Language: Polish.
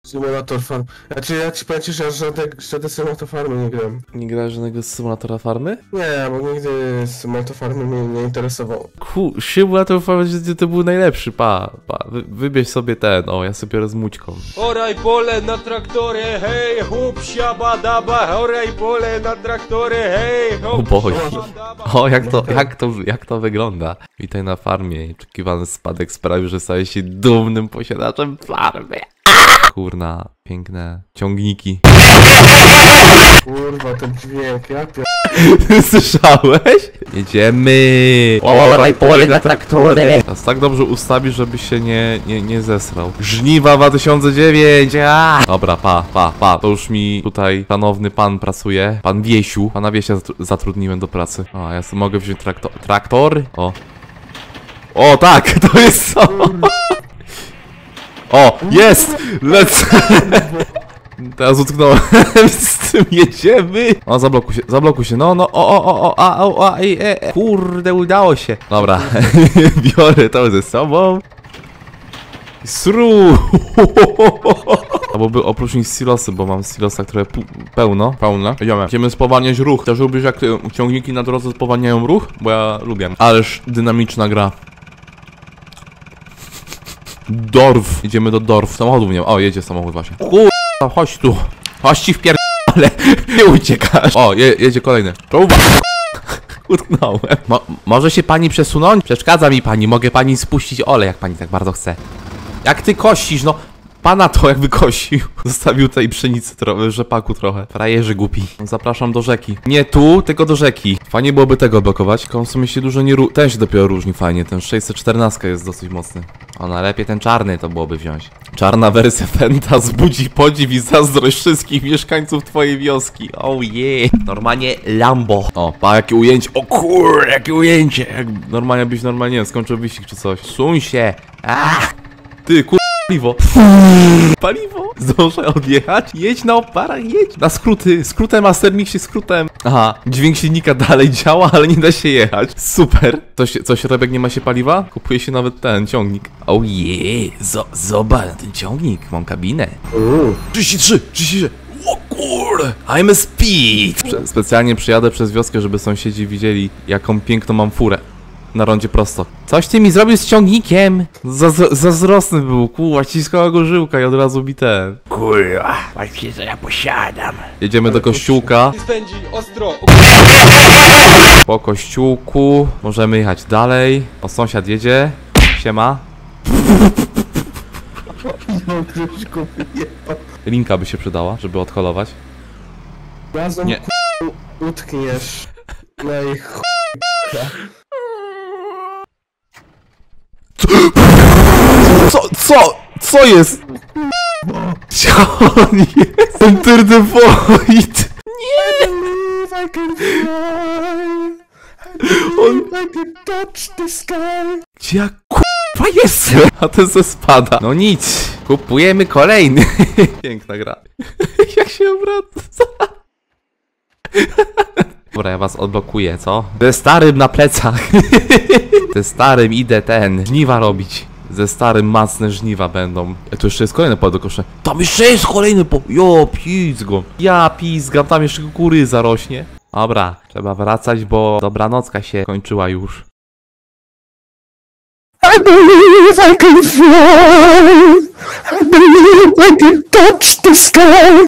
Symulator farm. Znaczy ja ci powiem, że ja żadne symulator farmy nie gram. Nie grałeś żadnego symulatora farmy? Nie, bo nigdy symulator farmy mnie nie interesował. Symulator farmy to był najlepszy, wybierz sobie ten, ja sobie biorę z mućką. Oraj pole na traktorze, hej, hup, siaba, daba, oraj pole na traktorze, hej, hup, O Boże. siaba, daba. Jak to wygląda? Witaj na farmie. Oczekiwany spadek sprawił, że stałeś się dumnym posiadaczem farmy. Kurna, piękne ciągniki. Kurwa, ten dźwięk, ja Słyszałeś? Jedziemy! Oraj pole na traktorze. Teraz tak dobrze ustawisz, żeby się nie zesrał. Żniwa 2009! Dobra, to już mi tutaj szanowny pan pracuje. Pan Wiesiu. Pana Wiesia zatrudniłem do pracy. Ja sobie mogę wziąć traktor? O tak, to jest to! O, jest! Lecę! Teraz utknąłem, z tym jedziemy! Zablokuj się, kurde, udało się. Dobra, biorę to ze sobą. Sru! Albo by oprócz nich silosy, bo mam silosa, które pełne. Idziemy spowalniać ruch. Też lubisz, jak ciągniki na drodze spowalniają ruch? Bo ja lubię. Ależ dynamiczna gra. Dorf. Idziemy do Dorf. Samochodów nie ma. O, jedzie samochód właśnie. Kurwa, chodź tu. Chodź ci ale nie uciekasz. O, jedzie kolejny. Utknąłem. Może się pani przesunąć? Przeszkadza mi pani. Mogę pani spuścić olej, jak pani tak bardzo chce. Jak ty kościsz, no. Pana to jakby kosił. Zostawił tej pszenicy rzepaku trochę. Frajerzy głupi. Zapraszam do rzeki. Nie tu, tylko do rzeki. Fajnie byłoby tego blokować. Tylko w sumie się dużo nie ten się dopiero różni fajnie. Ten 614 jest dosyć mocny. Najlepiej ten czarny to byłoby wziąć. Czarna wersja Fenta wzbudzi podziw i zazdrość wszystkich mieszkańców twojej wioski. Oh yeah. Normalnie Lambo. Jakie ujęcie. O kur, jakie ujęcie. Jak normalnie byś skończył wyścig czy coś. Suń się. Ty paliwo. Paliwo. Zdążę odjechać. Jedź na oparach, jedź. Na skróty. Skrótem, Mastermixie skrótem. Dźwięk silnika dalej działa, ale nie da się jechać. Super. Coś Rebek, nie ma się paliwa? Kupuje się nawet ten ciągnik. Oh yeah. Zobacz ten ciągnik. Mam kabinę. 33. O kurde. I'm a speed. Specjalnie przyjadę przez wioskę, żeby sąsiedzi widzieli, jaką piękną mam furę. Na rondzie prosto. Coś ty mi zrobił z ciągnikiem. Zazdrosny był, kurwa, ściskała go żyłka i od razu mi ten. Kurwa, właśnie co ja posiadam. Jedziemy do kościółka. Spędzi ostro. Po kościółku możemy jechać dalej. Sąsiad jedzie. Siema. Linka by się przydała, żeby odholować. Razem nie. Utkniesz. No i Co jest? Co on jest? Enter the void! Nie! I can fly. I can touch the sky. Gdzie ja kurwa jestem? A ten se spada. No nic. Kupujemy kolejny. Piękna gra. Jak się obraca? Dobra, ja was odblokuję, co? Ze starym na plecach. Ze starym idę żniwa robić. Ze starym macne żniwa będą. Tu jeszcze jest kolejne pole do kosza. Tam jeszcze jest kolejny pizgą. Ja pizgam, tam jeszcze kukurydza zarośnie. Dobra, trzeba wracać, bo dobranocka się kończyła już. I believe I can fly. I believe I can touch the sky.